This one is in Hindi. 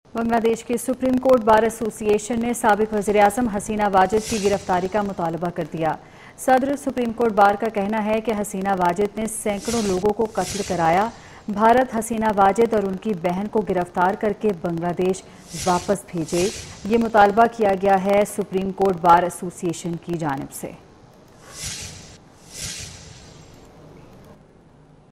बांग्लादेश के सुप्रीम कोर्ट बार एसोसिएशन ने साबिक वज़ीर-ए-आज़म हसीना वाजिद की गिरफ्तारी का मुतालबा कर दिया। सदर सुप्रीम कोर्ट बार का कहना है कि हसीना वाजिद ने सैकड़ों लोगों को कत्ल कराया। भारत हसीना वाजिद और उनकी बहन को गिरफ्तार करके बांग्लादेश वापस भेजे, ये मुतालबा किया गया है सुप्रीम कोर्ट बार एसोसिएशन की जानिब से।